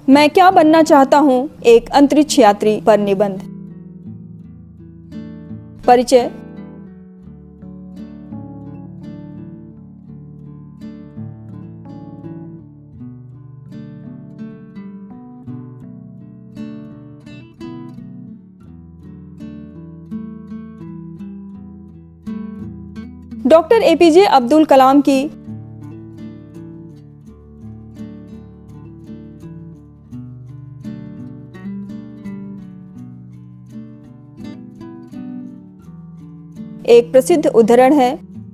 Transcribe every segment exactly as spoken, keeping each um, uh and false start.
मैं क्या बनना चाहता हूँ, एक अंतरिक्ष यात्री पर निबंध। परिचय। डॉक्टर एपीजे अब्दुल कलाम की एक प्रसिद्ध उद्धरण है।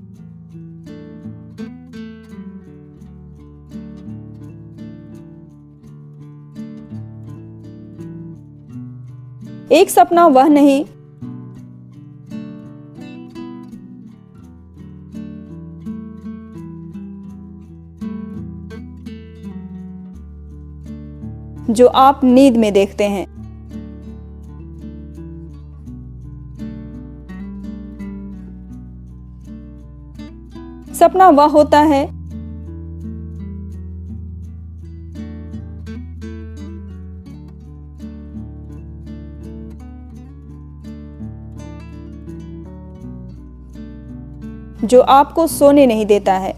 एक सपना वह नहीं जो आप नींद में देखते हैं। सपना वह होता है जो आपको सोने नहीं देता है।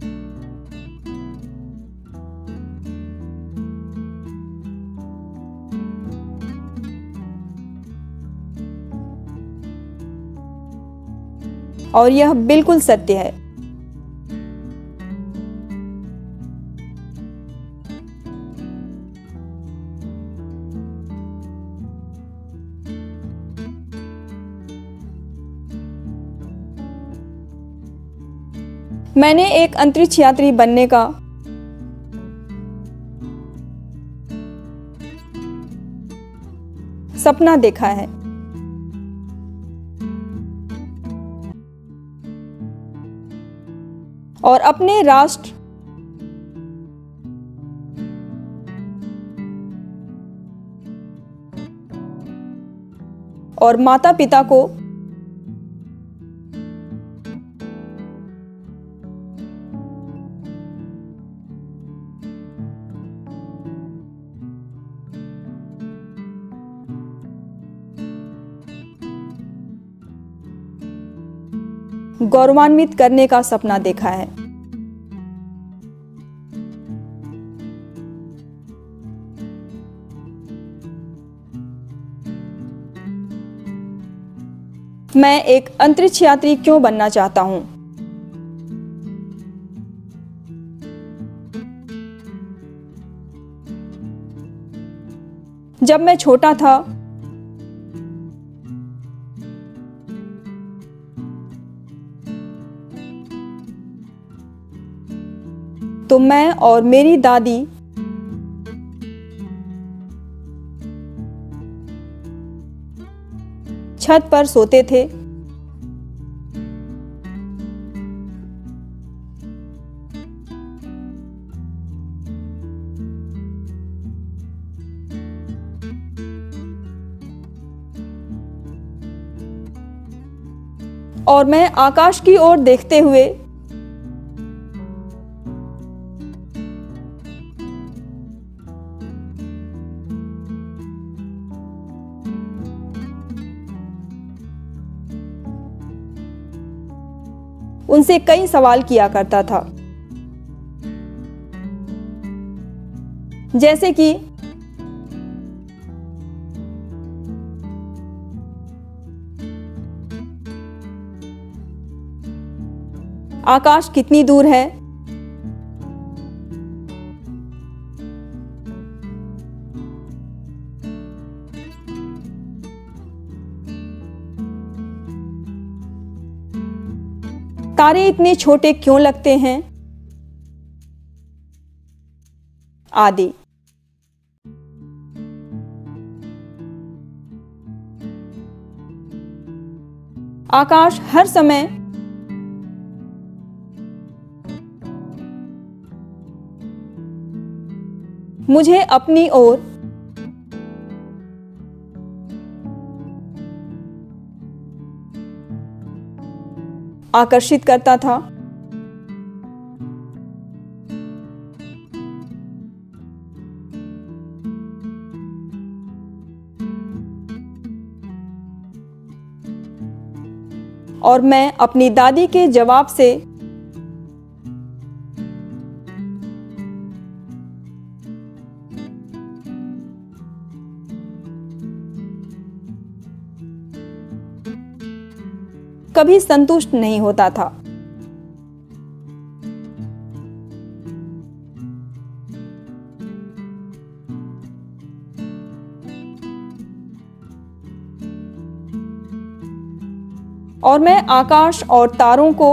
और यह बिल्कुल सत्य है। मैंने एक अंतरिक्ष यात्री बनने का सपना देखा है। और अपने राष्ट्र और माता पिता को गौरवान्वित करने का सपना देखा है। मैं एक अंतरिक्ष यात्री क्यों बनना चाहता हूं? जब मैं छोटा था तो मैं और मेरी दादी छत पर सोते थे। और मैं आकाश की ओर देखते हुए उनसे कई सवाल किया करता था, जैसे कि आकाश कितनी दूर है, तारे इतने छोटे क्यों लगते हैं, आदि। आकाश हर समय मुझे अपनी ओर आकर्षित करता था। और मैं अपनी दादी के जवाब से कभी संतुष्ट नहीं होता था। और मैं आकाश और तारों को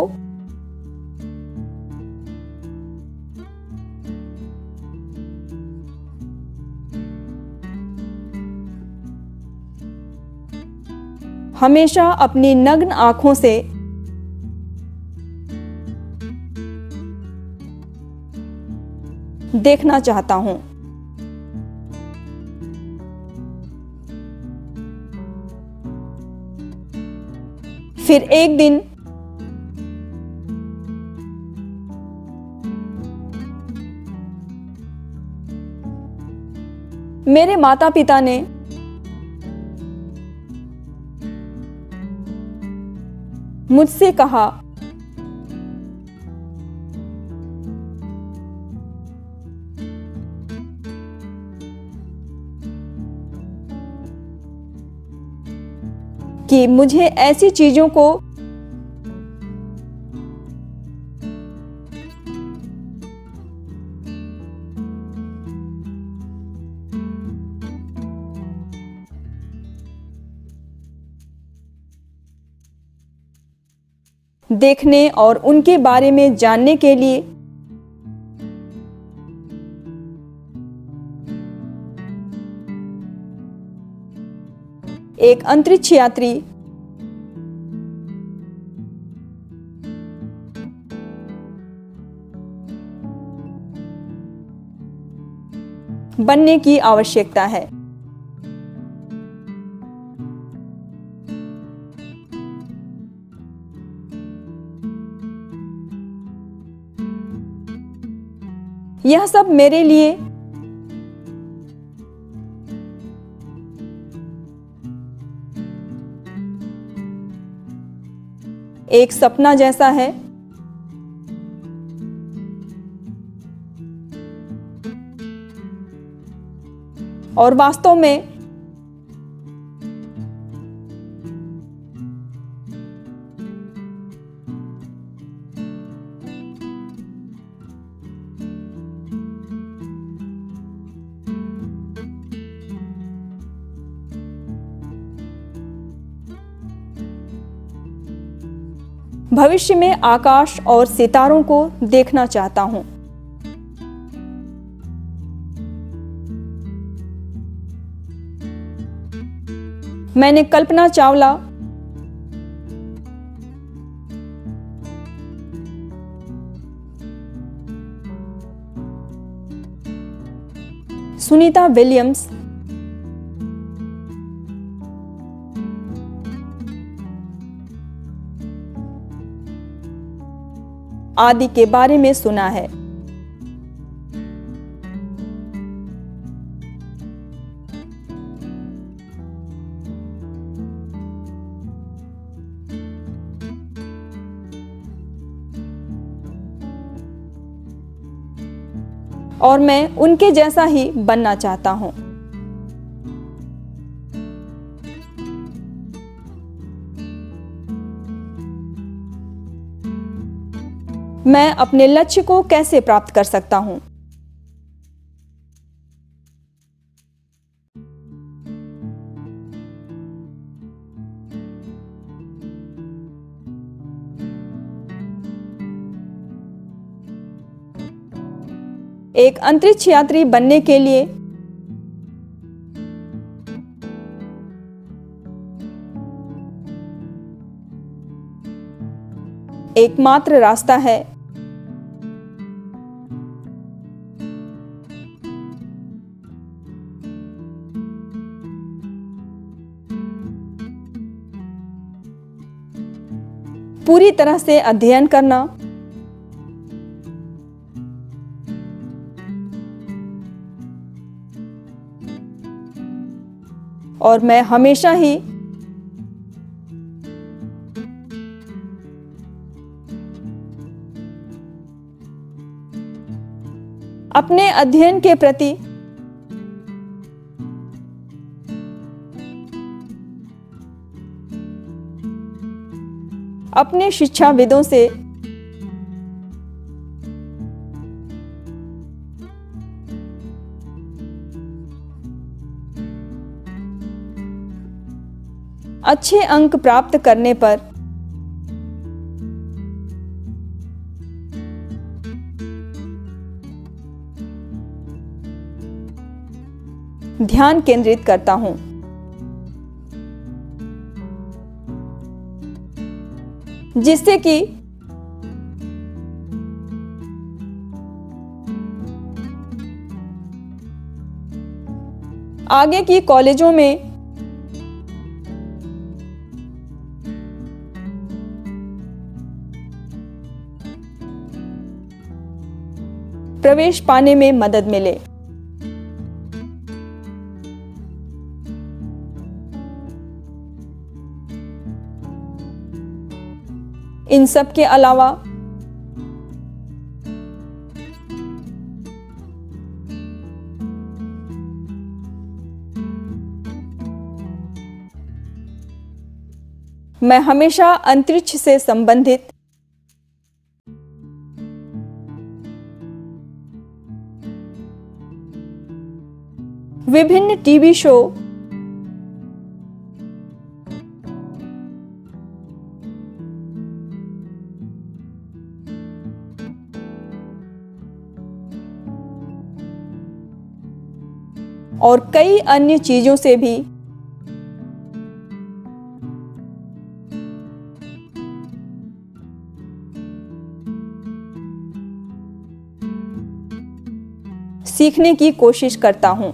हमेशा अपनी नग्न आंखों से देखना चाहता हूं। फिर एक दिन मेरे माता पिता ने मुझसे कहा, कि मुझे ऐसी चीजों को देखने और उनके बारे में जानने के लिए एक अंतरिक्ष यात्री बनने की आवश्यकता है। यह सब मेरे लिए एक सपना जैसा है। और वास्तव में भविष्य में आकाश और सितारों को देखना चाहता हूं। मैंने कल्पना चावला, सुनीता विलियम्स, आदि के बारे में सुना है। और मैं उनके जैसा ही बनना चाहता हूं। मैं अपने लक्ष्य को कैसे प्राप्त कर सकता हूं? एक अंतरिक्ष यात्री बनने के लिए एकमात्र रास्ता है पूरी तरह से अध्ययन करना और मैं हमेशा ही अपने अध्ययन के प्रति अपने शिक्षाविदों से अच्छे अंक प्राप्त करने पर ध्यान केंद्रित करता हूं। जिससे कि आगे की कॉलेजों में प्रवेश पाने में मदद मिले। इन सब के अलावा मैं हमेशा अंतरिक्ष से संबंधित विभिन्न टीवी शो और कई अन्य चीजों से भी सीखने की कोशिश करता हूं।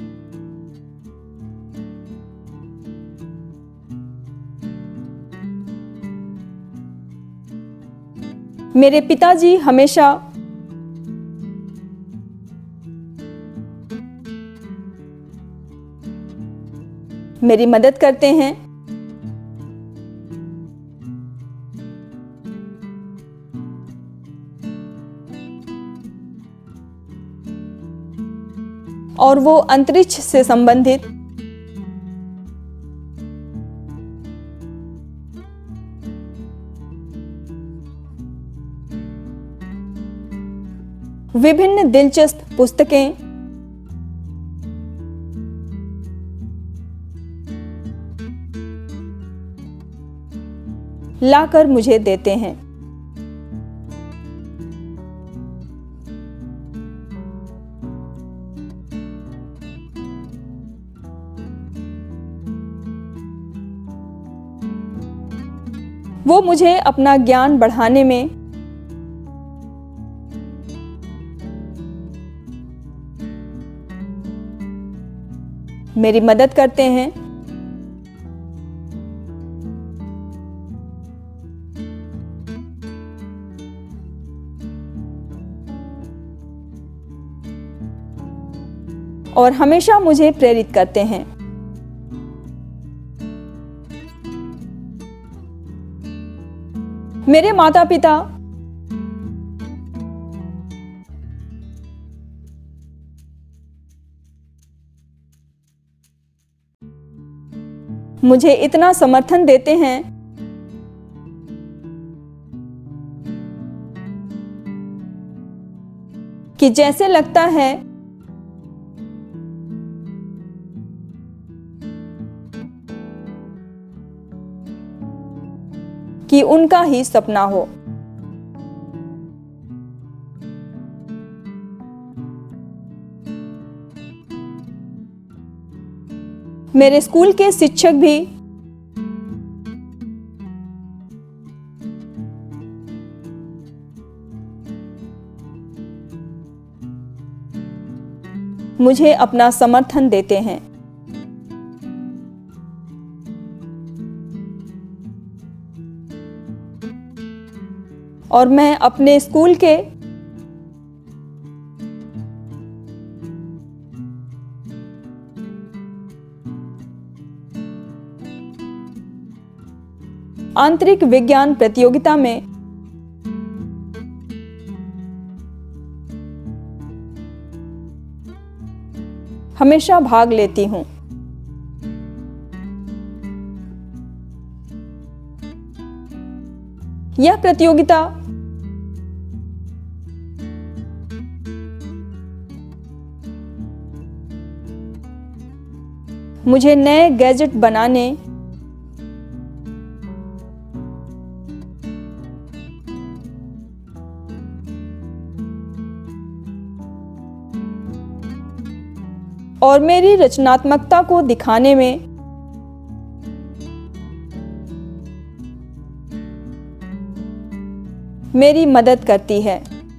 मेरे पिताजी हमेशा मेरी मदद करते हैं। और वो अंतरिक्ष से संबंधित विभिन्न दिलचस्प पुस्तकें लाकर मुझे देते हैं। वो मुझे अपना ज्ञान बढ़ाने में मेरी मदद करते हैं। और हमेशा मुझे प्रेरित करते हैं। मेरे माता पिता मुझे इतना समर्थन देते हैं कि जैसे लगता है कि उनका ही सपना हो। मेरे स्कूल के शिक्षक भी मुझे अपना समर्थन देते हैं। और मैं अपने स्कूल के आंतरिक विज्ञान प्रतियोगिता में हमेशा भाग लेती हूँ। यह प्रतियोगिता मुझे नए गैजेट बनाने और मेरी रचनात्मकता को दिखाने में मेरी मदद करती है।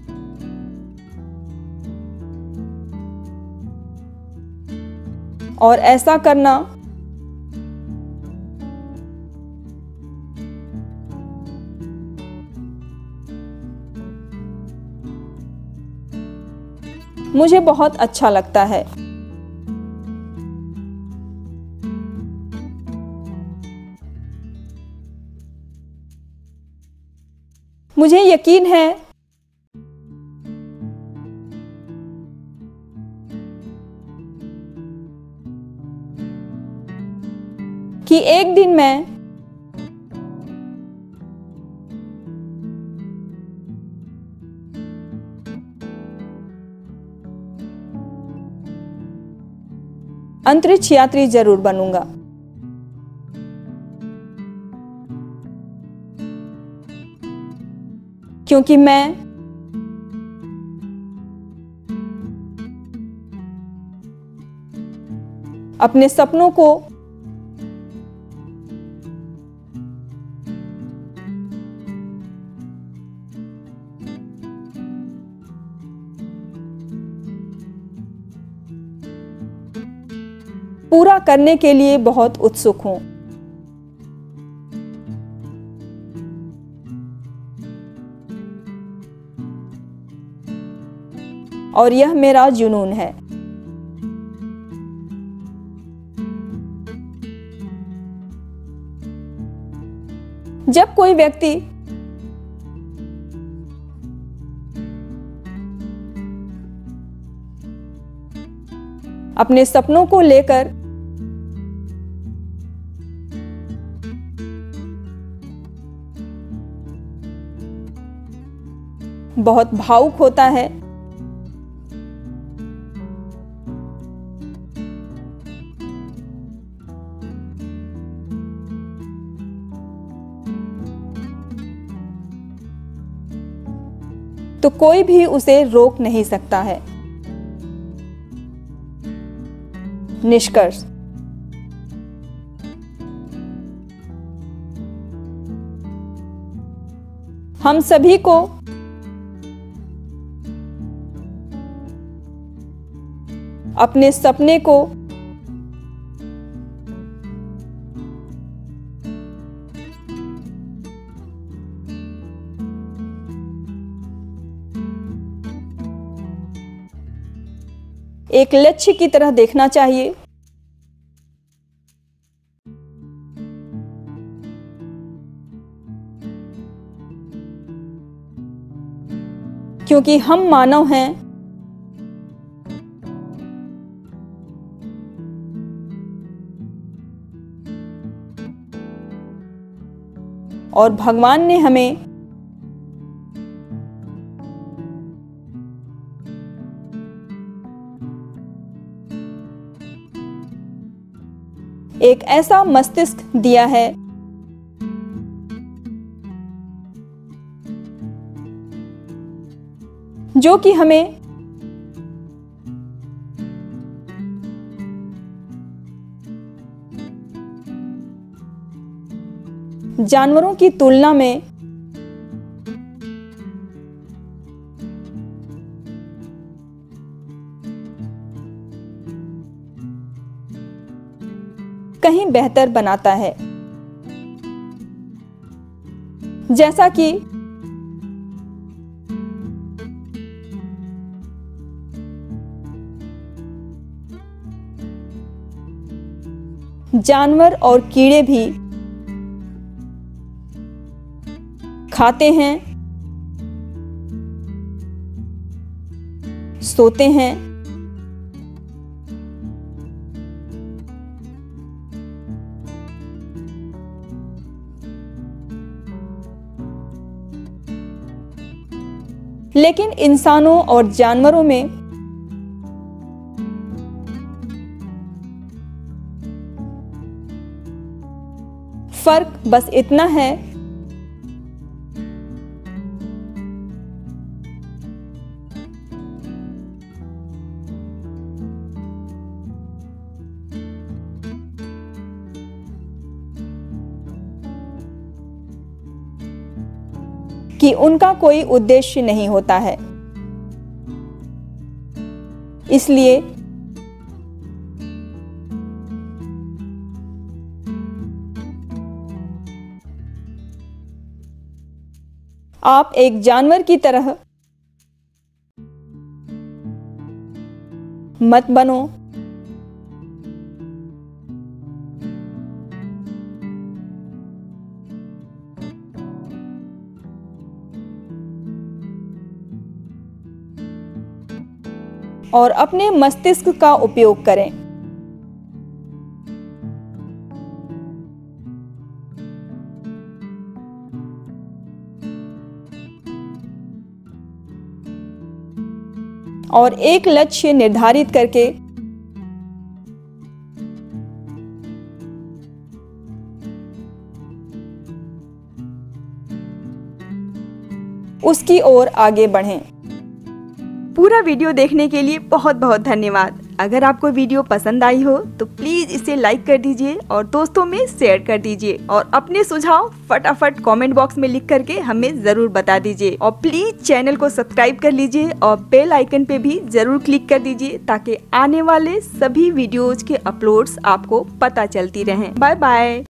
और ऐसा करना मुझे बहुत अच्छा लगता है। मुझे यकीन है कि एक दिन मैं अंतरिक्ष यात्री जरूर बनूंगा। क्योंकि मैं अपने सपनों को पूरा करने के लिए बहुत उत्सुक हूं। और यह मेरा जुनून है। जब कोई व्यक्ति अपने सपनों को लेकर बहुत भावुक होता है, तो कोई भी उसे रोक नहीं सकता है। निष्कर्ष, हम सभी को अपने सपने को एक लक्ष्य की तरह देखना चाहिए। क्योंकि हम मानव हैं और भगवान ने हमें एक ऐसा मस्तिष्क दिया है जो कि हमें जानवरों की तुलना में कहीं बेहतर बनाता है। जैसा कि जानवर और कीड़े भी खाते हैं, सोते हैं लेकिन इंसानों और जानवरों में फर्क बस इतना है कि उनका कोई उद्देश्य नहीं होता है। इसलिए आप एक जानवर की तरह मत बनो। और अपने मस्तिष्क का उपयोग करें। और एक लक्ष्य निर्धारित करके उसकी ओर आगे बढ़ें। पूरा वीडियो देखने के लिए बहुत बहुत धन्यवाद। अगर आपको वीडियो पसंद आई हो तो प्लीज इसे लाइक कर दीजिए और दोस्तों में शेयर कर दीजिए और अपने सुझाव फटाफट कमेंट बॉक्स में लिख करके हमें जरूर बता दीजिए। और प्लीज चैनल को सब्सक्राइब कर लीजिए और बेल आइकन पे भी जरूर क्लिक कर दीजिए ताकि आने वाले सभी वीडियोज के अपलोड्स आपको पता चलती रहें। Bye bye.